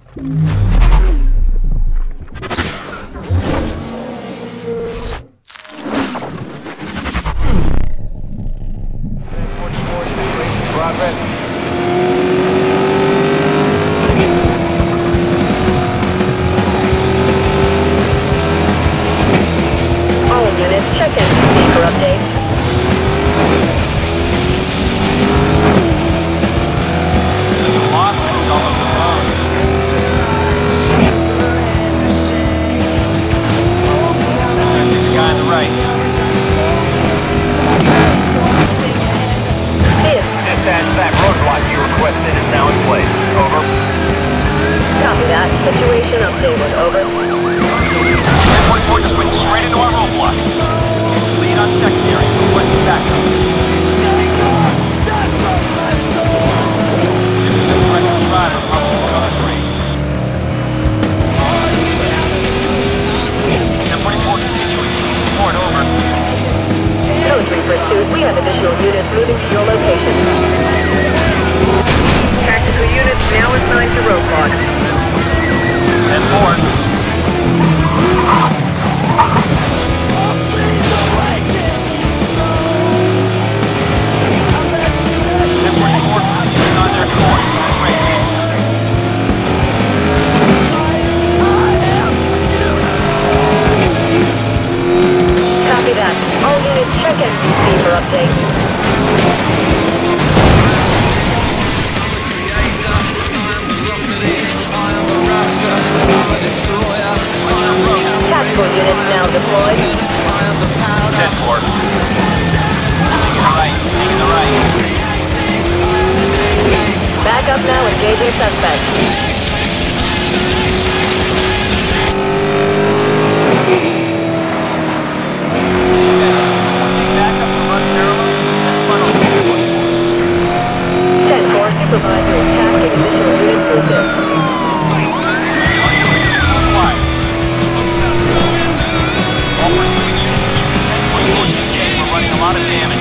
We have additional units moving to your location. Tactical units now assigned to roadblock. 10-4. On their course. Copy that. All units check NFS for update. Tactical units now deployed. 10-4. Taking the right. Back up now, engaging suspect. Supervisor is tasking additional units with this. We're running a lot of damage.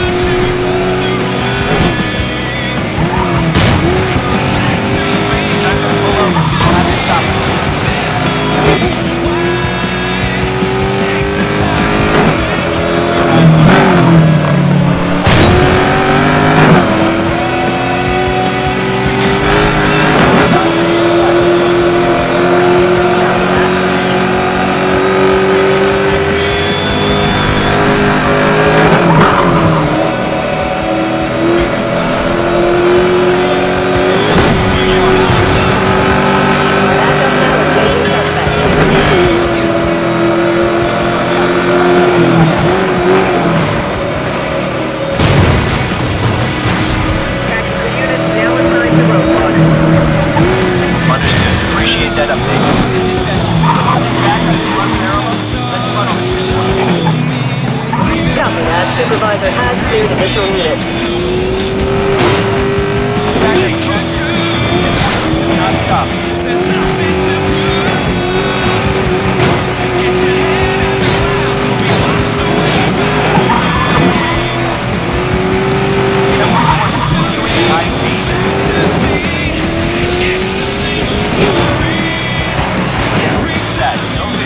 Supervisor has cleared additional units. There's nothing to get your head around to be lost to see it's the same story every time.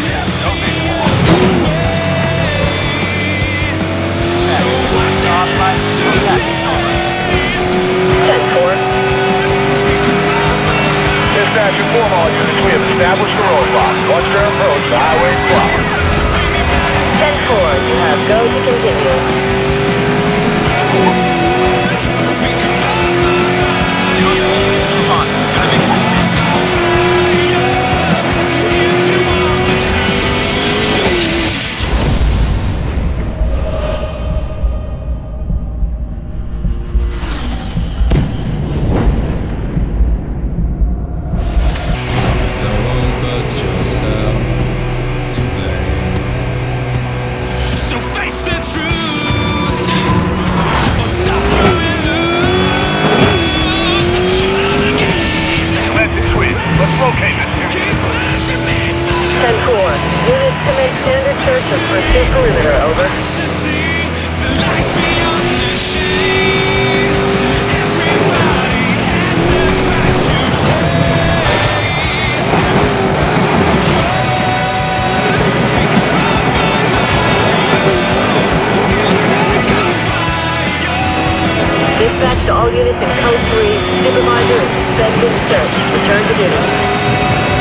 Dispatch, inform all units. We have established a roadblock. Once they're approached, the highway is blocked. 10-4, you have go to continue. So face the truth or suffer in the units in Code 3. Supervisor is suspended search. Return to duty.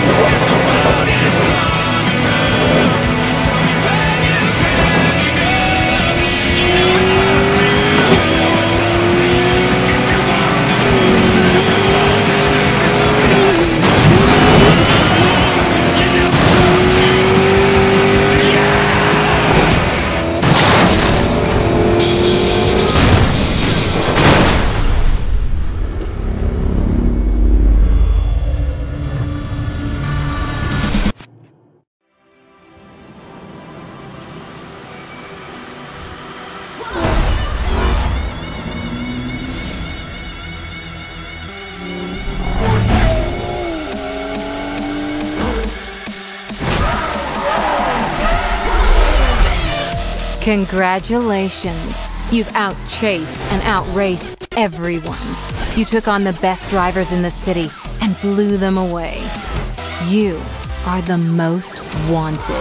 Congratulations. You've outchased and outraced everyone. You took on the best drivers in the city and blew them away. You are the most wanted.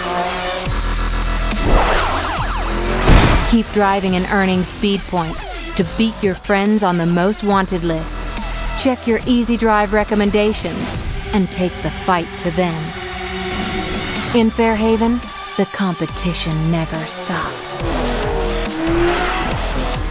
Keep driving and earning speed points to beat your friends on the most wanted list. Check your easy drive recommendations and take the fight to them. In Fairhaven, the competition never stops.